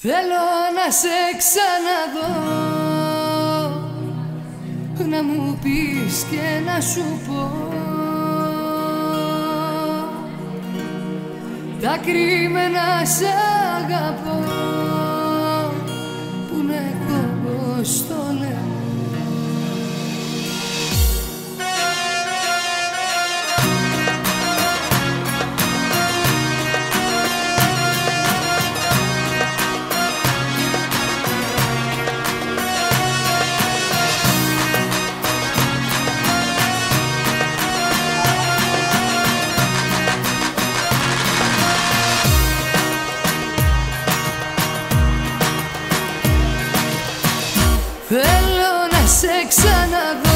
Θέλω να σε ξαναδώ, να μου πεις και να σου πω τα κρυμμένα σ' αγαπώ που με κόβω στο λαιμό. Θέλω να σε ξαναδώ,